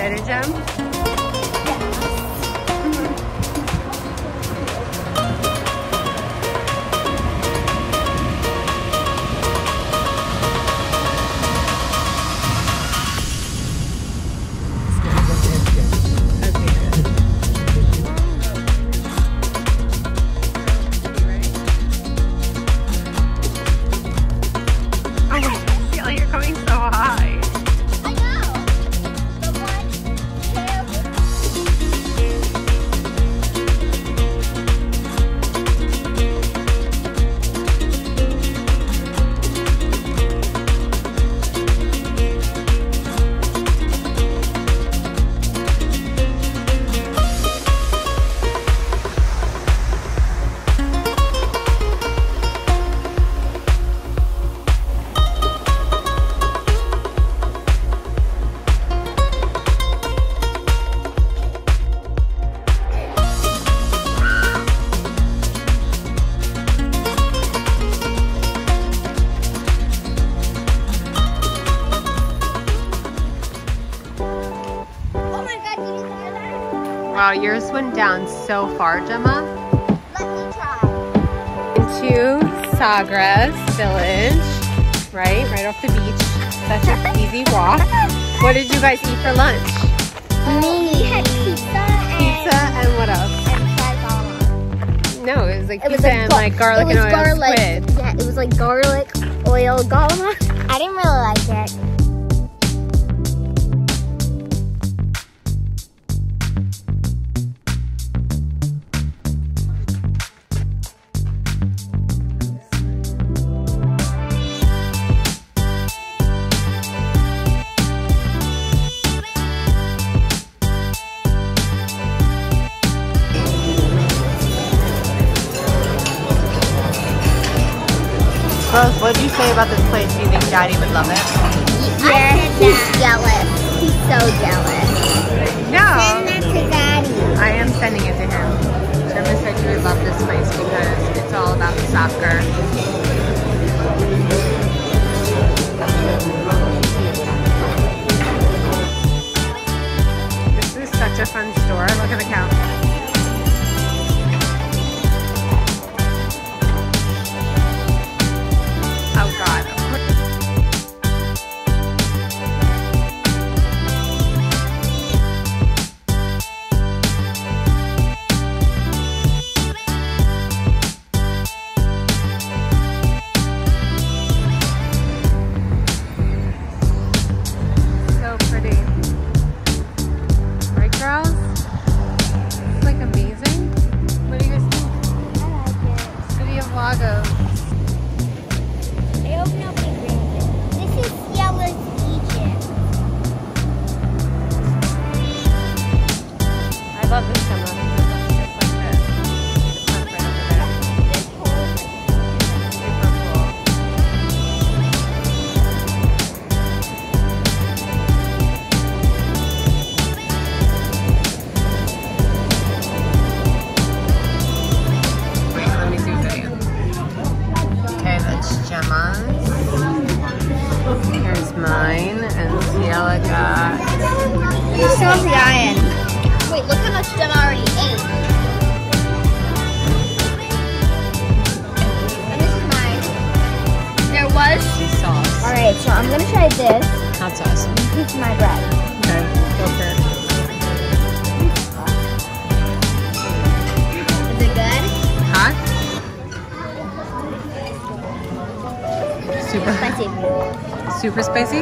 excited, Jem? Wow, yours went down so far, Gemma. Let me try. Into Sagres Village, right off the beach. Such an easy walk. What did you guys eat for lunch? We had pizza and what else? And fried galamar. No, it was like pizza and like garlic and oil squid. Yeah, it was like garlic, oil, galamar. I didn't really like it. Rose, what did you say about this place? Do you think Daddy would love it? Yes, he's jealous. He's so jealous. No. Send that to Daddy. I am sending it to him. Gemma said you would love this place because it's all about soccer. This is such a fun store. Look at the couch. Oh God. So pretty. Right, girls? It's like amazing. What do you guys think? I like it. City of Lagos. I hope nobody brings it. This is Yellow's Egypt. I love this camera because it looks just like this. It's not right over there. This whole Super cool. Wait, let me see what video. Okay, that's Gemma's. Here's mine, and Ciela got. You still have the iron. Wait, look how much Gemma already ate. And this is mine. There was. Sauce. Alright, so I'm gonna try this. Hot sauce. This is my bread. Okay, go for it. Is it good? Hot? Super Spicy. Super spicy?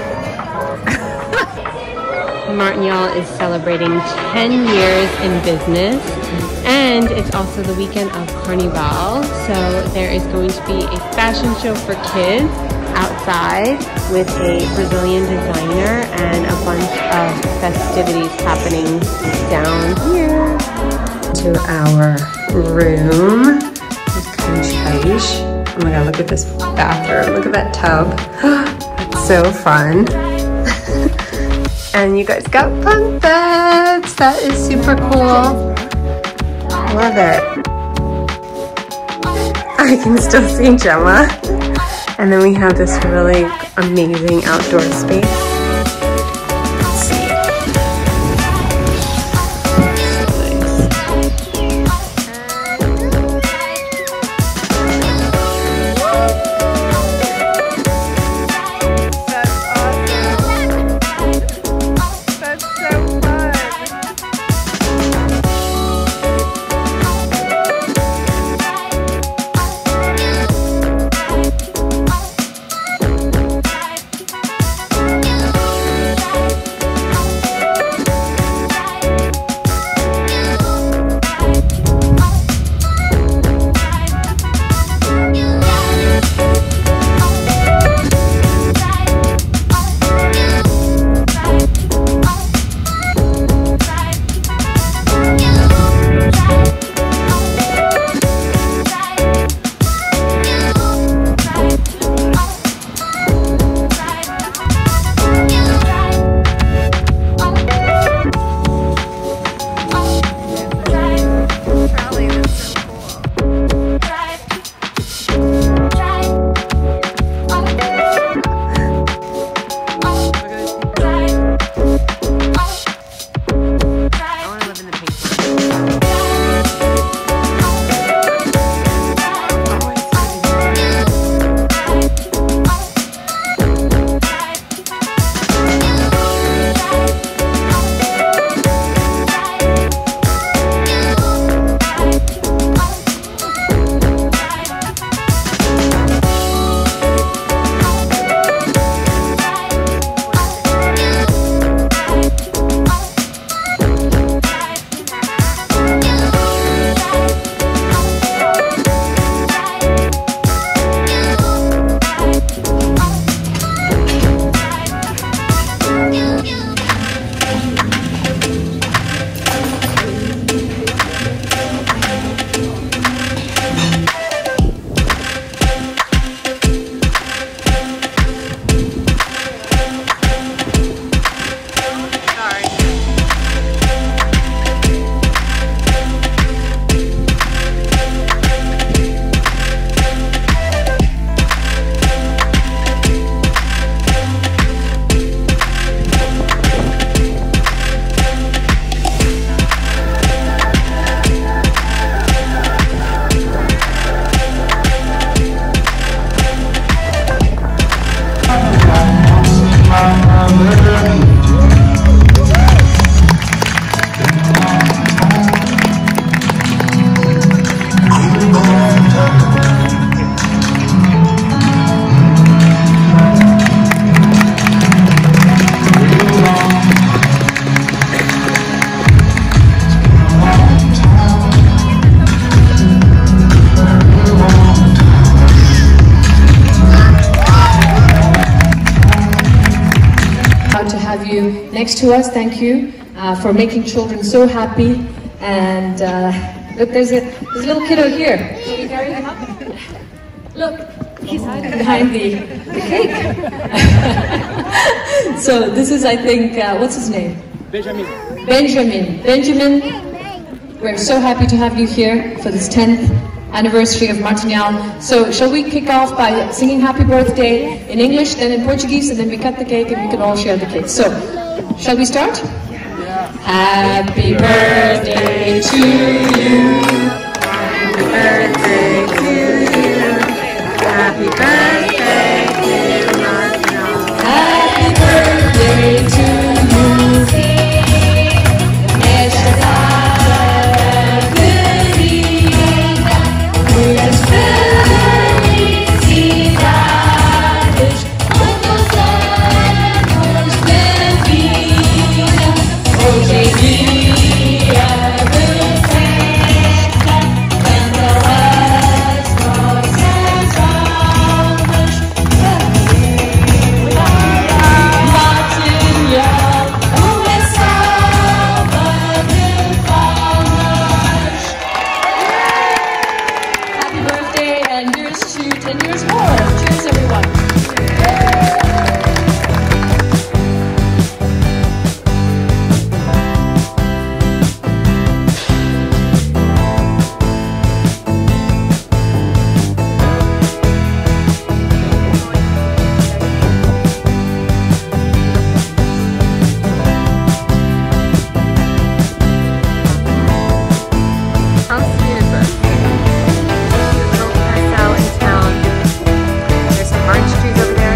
Martignol is celebrating 10 years in business, and it's also the weekend of Carnival, so there is going to be a fashion show for kids outside with a Brazilian designer and a bunch of festivities happening down here. To our room. Oh my God, look at this bathroom. Look at that tub. It's so fun. And you guys got bunk beds. That is super cool. Love it. I can still see Gemma. And then we have this really amazing outdoor space. Let's see. proud to have you next to us. Thank you for making children so happy. And look, there's a little kiddo here. Can we carry him up? Look, he's hiding behind the cake. So this is, I think, what's his name? Benjamin. Benjamin, we're so happy to have you here for this 10th anniversary of Martinhal. So shall we kick off by singing happy birthday in English, then in Portuguese, and then we cut the cake and we can all share the cake. So, shall we start? Happy birthday to you. Happy birthday to you. Happy birthday, dear Martinhal. Happy birthday to you. Nesta data querida, muitas felicidades, muitos anos de vida. Hoje é dia de festa, cantam as nossas almas. Martinhal, uma salva de palmas. Happy birthday, and here's to 10 years more. Cheers, everyone. How sweet is this? Little carousel in town. There's some orange trees over there.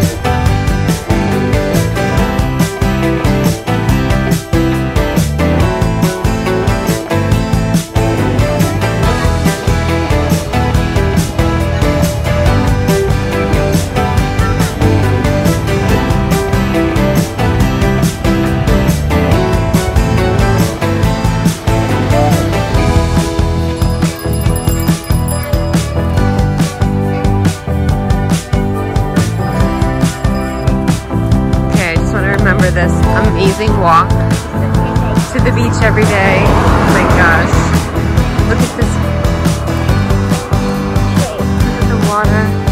Okay, I just want to remember this amazing walk to the beach every day. Oh my gosh. Look at this. Look at the water.